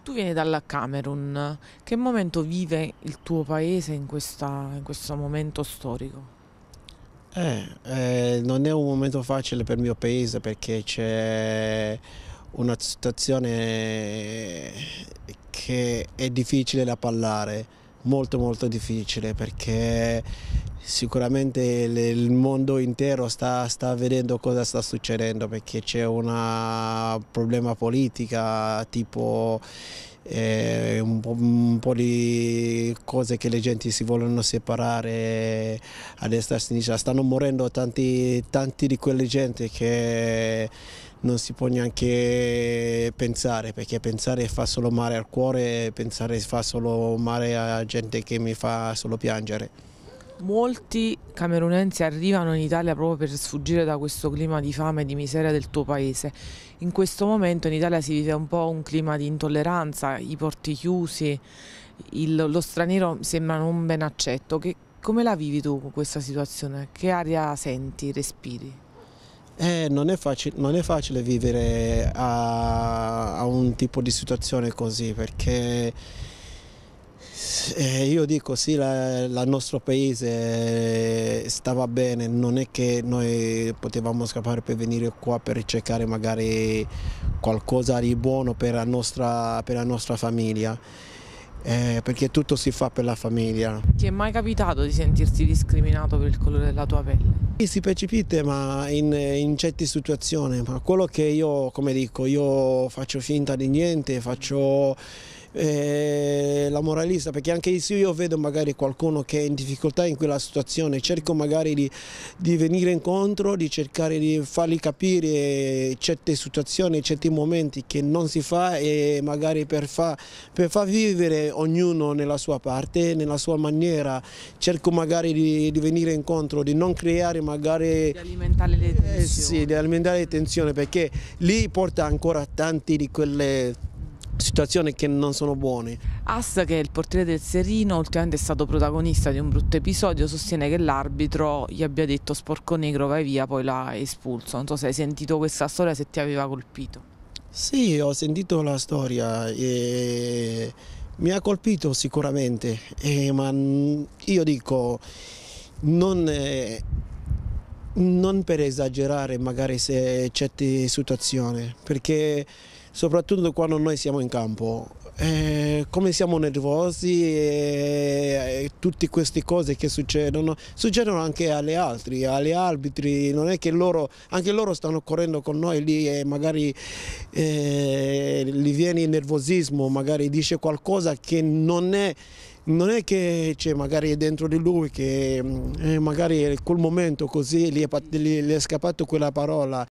Tu vieni dal Camerun, che momento vive il tuo paese in questo momento storico? Non è un momento facile per il mio paese perché c'è una situazione che è difficile da parlare, molto molto difficile perché sicuramente il mondo intero sta vedendo cosa sta succedendo perché c'è un problema politica tipo un po' di cose che le gente si vogliono separare a destra e a sinistra. Stanno morendo tanti di quelle gente che non si può neanche pensare, perché pensare fa solo male al cuore, pensare fa solo male a gente che mi fa solo piangere. Molti camerunensi arrivano in Italia proprio per sfuggire da questo clima di fame e di miseria del tuo paese. In questo momento in Italia si vive un po' un clima di intolleranza, i porti chiusi, lo straniero sembra non ben accetto. Come la vivi tu questa situazione? Che aria senti, respiri? Non è facile vivere a un tipo di situazione così perché io dico sì, il nostro paese stava bene, non è che noi potevamo scappare per venire qua per cercare magari qualcosa di buono per la nostra famiglia, perché tutto si fa per la famiglia. Ti è mai capitato di sentirti discriminato per il colore della tua pelle? Sì, si percepite ma in certe situazioni, ma quello che io, come dico, io faccio finta di niente, faccio la moralista, perché anche se io vedo magari qualcuno che è in difficoltà in quella situazione, cerco magari di venire incontro, di cercare di fargli capire certe situazioni, certi momenti che non si fa e magari per far vivere ognuno nella sua parte, nella sua maniera, cerco magari di venire incontro, di non creare magari Di alimentare le tensioni. sì, di alimentare le tensioni, perché lì porta ancora tanti di quelle situazioni che non sono buone. As, che è il portiere del Serino, ultimamente è stato protagonista di un brutto episodio, sostiene che l'arbitro gli abbia detto sporco negro vai via, poi l'ha espulso. Non so se hai sentito questa storia, se ti aveva colpito. Sì, ho sentito la storia e mi ha colpito sicuramente, ma io dico non, non per esagerare magari se certe situazioni, perché soprattutto quando noi siamo in campo, come siamo nervosi e tutte queste cose che succedono anche agli arbitri, non è che anche loro stanno correndo con noi lì e magari gli viene il nervosismo, magari dice qualcosa che non è che c'è magari dentro di lui che magari in quel momento così gli è scappato quella parola